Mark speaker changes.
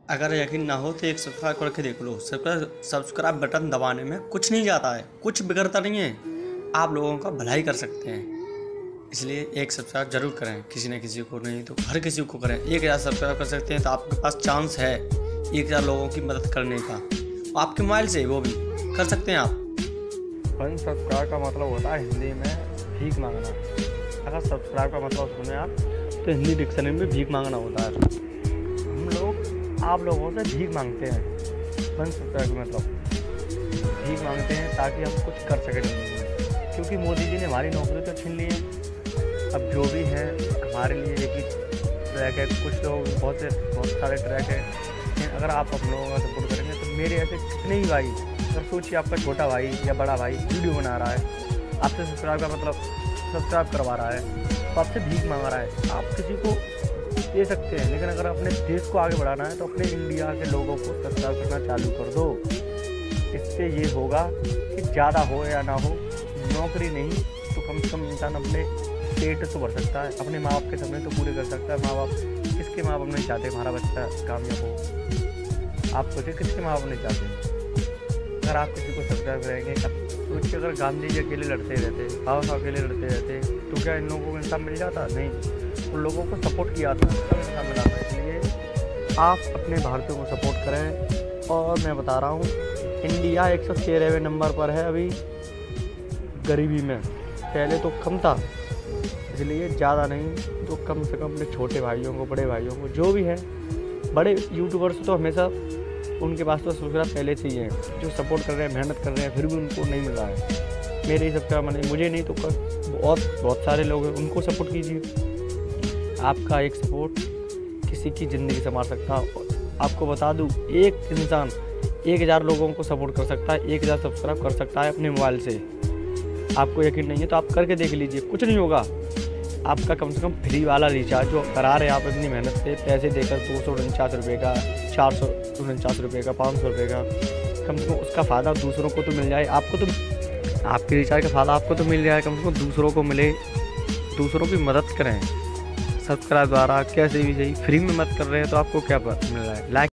Speaker 1: अगर यकीन ना हो तो एक सब्सक्राइब करके देख लो। सब्सक्राइब बटन दबाने में कुछ नहीं जाता है, कुछ बिगड़ता नहीं है। आप लोगों का भलाई कर सकते हैं, इसलिए एक सब्सक्राइब जरूर करें। किसी न किसी को, नहीं तो हर किसी को करें। 1000 सब्सक्राइब कर सकते हैं तो आपके पास चांस है 1000 लोगों की मदद करने का। आपके मोबाइल से वो भी कर सकते हैं आप।
Speaker 2: 1 सब्सक्राइब का मतलब होता है हिंदी में भीख मांगना। अगर सब्सक्राइब का मतलब सुने आप तो हिंदी डिक्शनरी में भीख मांगना होता है। हम लोग आप लोगों से भीख मांगते हैं। 1 सब्सक्राइब का मतलब भीख मांगते हैं ताकि हम कुछ कर सकें जिंदगी में, क्योंकि मोदी जी ने हमारी नौकरी तो छीन ली है। अब जो भी है हमारे लिए एक ही ट्रैक है, कुछ लोग बहुत सारे ट्रैक है। लेकिन अगर आप हम लोगों का सपोर्ट करेंगे तो मेरे ऐसे कितने ही भाई, अगर सोचिए आपका छोटा भाई या बड़ा भाई वीडियो बना रहा है, आपसे सब्सक्राइब का मतलब सब्सक्राइब करवा रहा है, तो आपसे भीख मांग रहा है। आप किसी को दे सकते हैं, लेकिन अगर अपने देश को आगे बढ़ाना है तो अपने इंडिया के लोगों को सब्सक्राइब करना चालू कर दो। इससे ये होगा कि ज़्यादा हो या ना हो, नौकरी नहीं तो कम से कम इंसान अपने पेट तो भर सकता है, अपने माँ बाप के सपने तो पूरे कर सकता है। माँ बाप, किसके माँ बाप नहीं चाहते हमारा बच्चा कामयाब हो? आप सोचिए किसके माँ बाप नहीं चाहते। अगर आप किसी को सब्सक्राइब करेंगे, सोचिए अगर गांधी जी अकेले लड़ते रहते, बाबा साहब अकेले लड़ते रहते, तो क्या इन लोगों को इंसान मिल जाता? नहीं, उन लोगों को सपोर्ट किया था तब इंसान मिला था। इसलिए आप अपने भारतीयों को सपोर्ट करें। और मैं बता रहा हूँ, इंडिया 113वें नंबर पर है अभी गरीबी में, पहले तो कम था। इसलिए ज़्यादा नहीं तो कम से कम अपने छोटे भाइयों को, बड़े भाइयों को, जो भी हैं, बड़े यूट्यूबर्स तो हमेशा उनके पास तो सब्सक्राइब पहले से ही है, जो सपोर्ट कर रहे हैं, मेहनत कर रहे हैं, फिर भी उनको नहीं मिल रहा है। मेरे ही सब्सक्राइब मैंने, मुझे नहीं तो बहुत सारे लोग हैं, उनको सपोर्ट कीजिए। आपका एक सपोर्ट किसी की ज़िंदगी संवार सकता है। आपको बता दूँ, एक इंसान 1000 लोगों को सपोर्ट कर सकता है, 1000 सब्सक्राइब कर सकता है अपने मोबाइल से। आपको यकीन नहीं है तो आप करके देख लीजिए, कुछ नहीं होगा। आपका कम से कम फ्री वाला रिचार्ज जो करा रहे हैं आप अपनी मेहनत से, पैसे देकर 249 रुपये का, 449 रुपये का, 500 रुपये का, कम से कम उसका फ़ायदा दूसरों को तो मिल जाए। आपको तो आपके रिचार्ज का फ़ायदा आपको तो मिल जाए, कम से कम दूसरों को मिले। दूसरों की मदद करें सब्सक्राइब द्वारा, कैसे भी सही। फ्री में मत कर रहे हैं तो आपको क्या मिल रहा है? लाइक